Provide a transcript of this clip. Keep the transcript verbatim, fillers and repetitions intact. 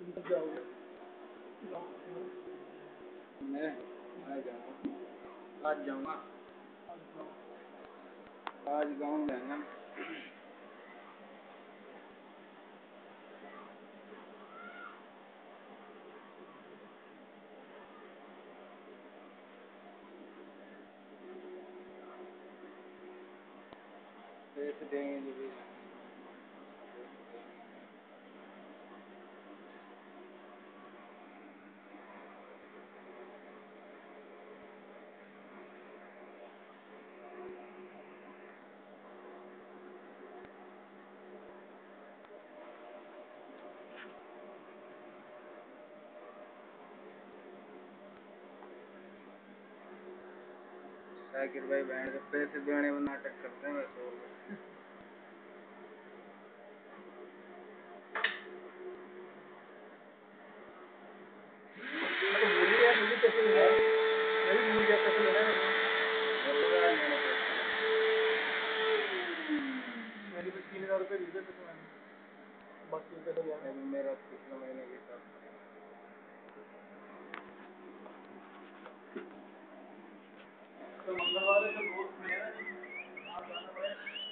जाओगे? मैं आज जाऊँगा आज जाऊँगा आज गाँव जाएंगे। पैसे देंगे जो भी शाकिर भाई बहन से पैसे देने में नाटक करते हैं वैसे वो तो बोलिए यार, मुझे कैसे लेना है? मैं भी भूल गया कैसे लेना है। मैंने भी तीन हजार रुपये भेजे थे तुम्हें, बाकी कैसे गया? अभी मेरा पिछले महीने के साथ तो मंगलवार है तो दोस्त मिलेगा नहीं, आप जाना पड़ेगा।